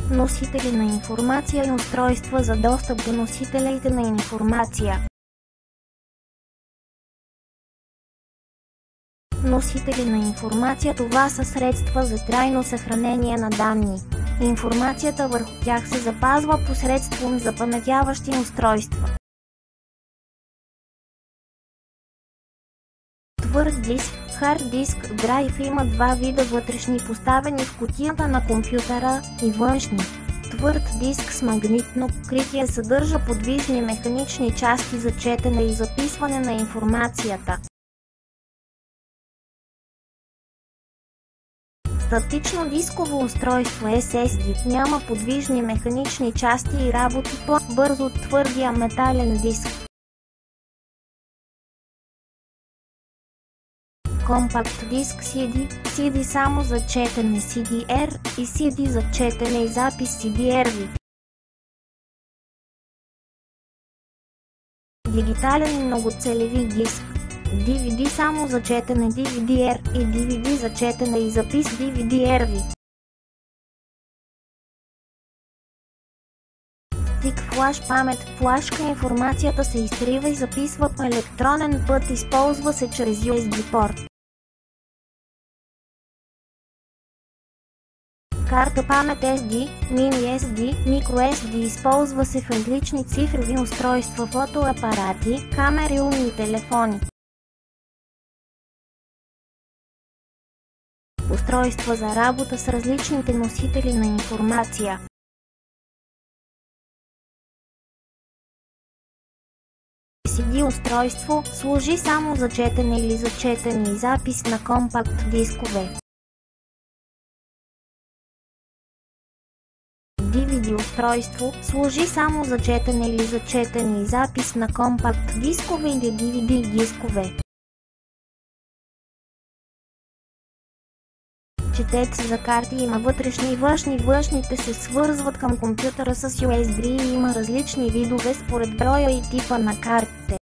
Носители на информация и устройства за достъп до носителите на информация. Носители на информация – това са средства за трайно съхранение на данни. Информацията върху тях се запазва посредством запаметяващи устройства. Твърд диск, хард диск, драйв има два вида вътрешни, поставени в кутията на компютъра, и външни. Твърд диск с магнитно покритие съдържа подвижни механични части за четене и записване на информацията. Статично дисково устройство SSD няма подвижни механични части и работи по-бързо от твърдия метален диск. Компакт диск CD само за четене CDR и CD за четене и запис CDRV. Дигитален многоцелеви диск DVD само за четене DVD-R и DVD за четене и запис DVD-RV. Стик флаш памет. Флашка информацията се изтрива и записва по електронен път, използва се чрез USB порт. Карта памет SD, Mini SD, Micro SD използва се в различни цифрови устройства, фотоапарати, камери, умни телефони. Устройства за работа с различните носители на информация. CD устройство служи само за четене или за четене и запис на компакт дискове. DVD устройство служи само за четене или за четене и запис на компакт дискове или DVD дискове. Четец за карти има вътрешни и външни. Външните се свързват към компютъра с USB и има различни видове според броя и типа на картите.